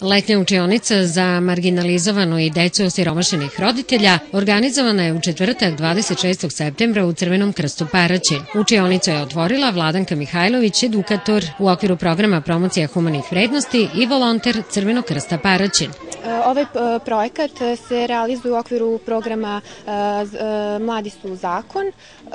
Letnja učionica za marginalizovanu i decu osiromašenih roditelja organizovana je u četvrtak 26. septembra u Crvenom krstu Paraćin. Učionicu je otvorila Vladanka Mihajlović, edukator u okviru programa promocija humanih vrednosti i volonter Crvenog krsta Paraćin. Ovaj projekat se realizuje u okviru programa Mladi su zakon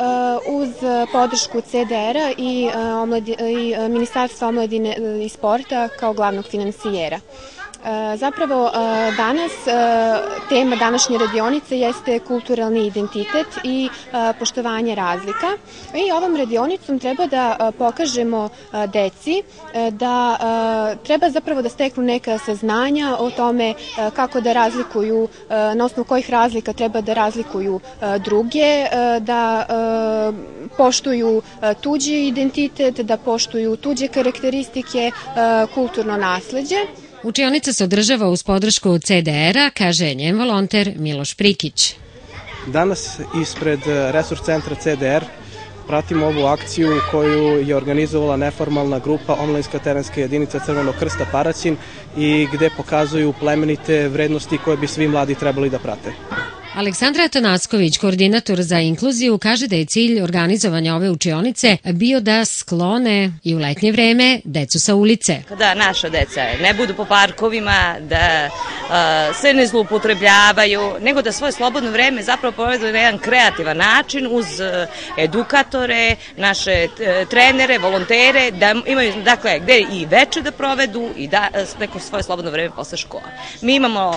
uz podršku CDR-a i Ministarstva omladine i sporta kao glavnog finansijera. Zapravo danas tema današnje radionice jeste kulturalni identitet i poštovanje razlika. I ovom radionicom treba da pokažemo deci da treba zapravo da steknu neka saznanja o tome kako da razlikuju, na osnovu kojih razlika treba da razlikuju druge, da poštuju tuđi identitet, da poštuju tuđe karakteristike, kulturno nasleđe. Učionica se održava uz podršku CDR-a, kaže njen volonter Miloš Prikić. Danas ispred Resurs centra CDR pratimo ovu akciju koju je organizovala neformalna grupa omladinska terenska jedinica Crvenog krsta Paraćin i gde pokazuju plemenite vrednosti koje bi svi mladi trebali da prate. Aleksandra Atanacković, koordinator za inkluziju, kaže da je cilj organizovanja ove učionice bio da sklone i u letnje vreme decu sa ulice. Da naša deca ne budu po parkovima, da se ne zloupotrebljavaju, nego da svoje slobodno vreme zapravo provedu na jedan kreativan način uz edukatore, naše trenere, volontere, da imaju dakle gde i veče da provedu i da neko svoje slobodno vreme posle škole. Mi imamo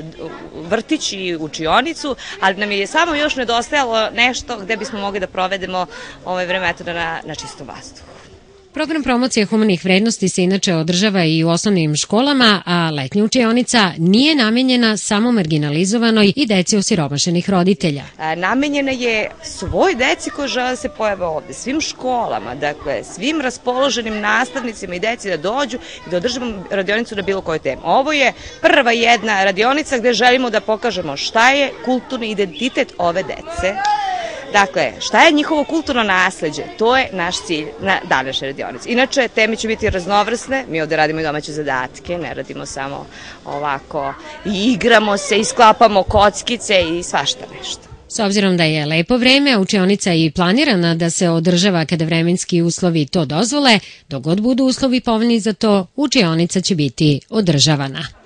vrtić i učionicu, ali nam je samo još nedostajalo nešto gde bismo mogli da provedemo vreme na čistom vazduhu. Program promocije humanih vrednosti se inače održava i u osnovnim školama, a letnja učionica nije namenjena samo marginalizovanoj i deci osiromašenih roditelja. Namenjena je svoj deci koji žele da se pojave ovde, svim školama, dakle svim raspoloženim nastavnicima i deci da dođu i da održimo radionicu na bilo kojoj temi. Ovo je prva jedna radionica gde želimo da pokažemo šta je kulturni identitet ove dece. Dakle, šta je njihovo kulturno nasleđe? To je naš cilj na današnjoj radionici. Inače, teme će biti raznovrsne, mi ovde radimo i domaće zadatke, ne radimo samo ovako i igramo se i sklapamo kockice i svašta nešto. S obzirom da je lepo vreme, učionica je i planirana da se održava kada vremenski uslovi to dozvole, dok god budu uslovi povoljni za to, učionica će biti održavana.